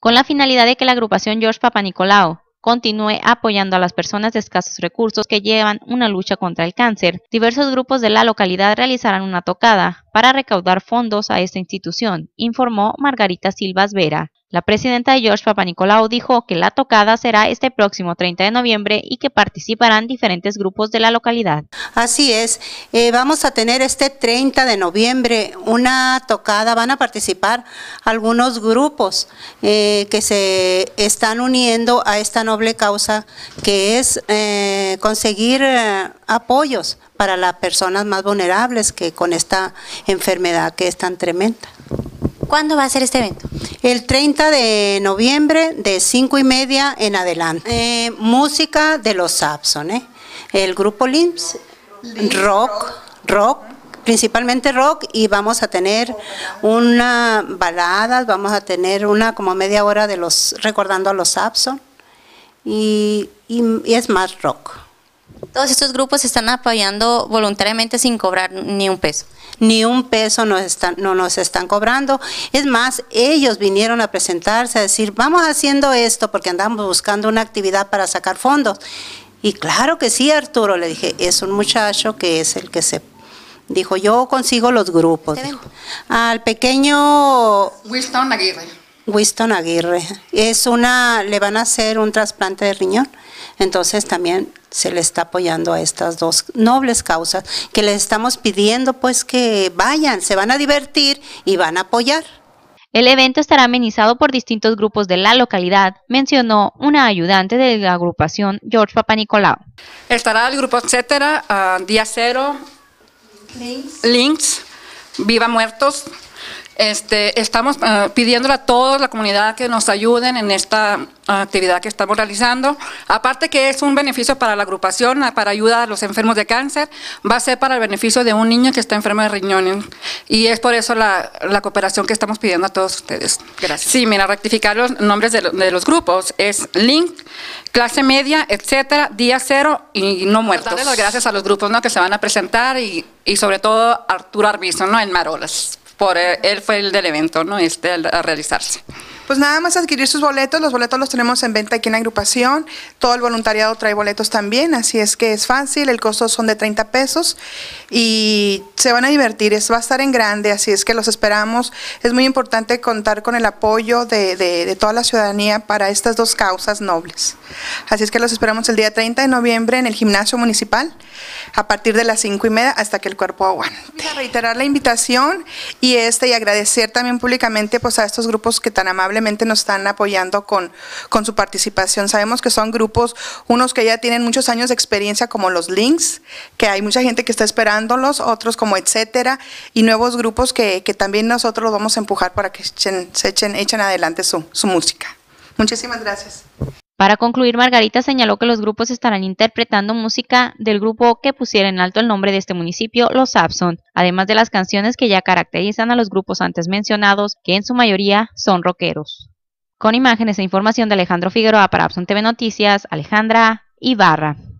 con la finalidad de que la agrupación George Papanicolaou continúe apoyando a las personas de escasos recursos que llevan una lucha contra el cáncer. Diversos grupos de la localidad realizarán una tocada para recaudar fondos a esta institución, informó Margarita Silvas Vera. La presidenta de George Papanicolaou dijo que la tocada será este próximo 30 de noviembre y que participarán diferentes grupos de la localidad. Así es, vamos a tener este 30 de noviembre una tocada, van a participar algunos grupos que se están uniendo a esta noble causa que es conseguir apoyos para las personas más vulnerables que con esta enfermedad que es tan tremenda. ¿Cuándo va a ser este evento? El 30 de noviembre de 5:30 en adelante. Música de los Sapson, el grupo LIMS, rock, principalmente rock, y vamos a tener una baladas, vamos a tener una como media hora de los recordando a los Sapson y es más rock. Todos estos grupos se están apoyando voluntariamente sin cobrar ni un peso. Ni un peso no nos están cobrando. Es más, ellos vinieron a presentarse, a decir, vamos haciendo esto porque andamos buscando una actividad para sacar fondos. Y claro que sí, Arturo, le dije, es un muchacho que es el que se... Dijo, yo consigo los grupos. Al pequeño... Winston Aguirre. Winston Aguirre. Le van a hacer un trasplante de riñón. Entonces también se le está apoyando a estas dos nobles causas que les estamos pidiendo pues que vayan, se van a divertir y van a apoyar. El evento estará amenizado por distintos grupos de la localidad, mencionó una ayudante de la agrupación George Papanicolaou. Estará el grupo Etcétera, Día Cero, Links, Viva Muertos. Estamos pidiéndole a toda la comunidad que nos ayuden en esta actividad que estamos realizando. Aparte que es un beneficio para la agrupación, para ayuda a los enfermos de cáncer, va a ser para el beneficio de un niño que está enfermo de riñones. Y es por eso la cooperación que estamos pidiendo a todos ustedes. Gracias. Sí, mira, rectificar los nombres de los grupos. Es Link, Clase Media, Etcétera, Día Cero y No Muertos. Darle las gracias a los grupos, ¿no?, que se van a presentar y sobre todo Arturo Arbizo, ¿no?, en Marolas. Él fue el del evento, ¿no?, a realizarse. Pues nada más adquirir sus boletos, los boletos los tenemos en venta aquí en la agrupación, todo el voluntariado trae boletos también, así es que es fácil, el costo son de 30 pesos y se van a divertir, va a estar en grande, así es que los esperamos. Es muy importante contar con el apoyo de toda la ciudadanía para estas dos causas nobles. Así es que los esperamos el día 30 de noviembre en el gimnasio municipal, a partir de las 5:30 hasta que el cuerpo aguante. A reiterar la invitación y agradecer también públicamente pues a estos grupos que tan amablemente nos están apoyando con su participación. Sabemos que son grupos, unos que ya tienen muchos años de experiencia como los Links, que hay mucha gente que está esperándolos, otros como Etcétera, y nuevos grupos que también nosotros los vamos a empujar para que echen adelante su música. Muchísimas gracias. Para concluir, Margarita señaló que los grupos estarán interpretando música del grupo que pusiera en alto el nombre de este municipio, los Sapson, además de las canciones que ya caracterizan a los grupos antes mencionados, que en su mayoría son rockeros. Con imágenes e información de Alejandro Figueroa para Abson TV Noticias, Alejandra Ibarra.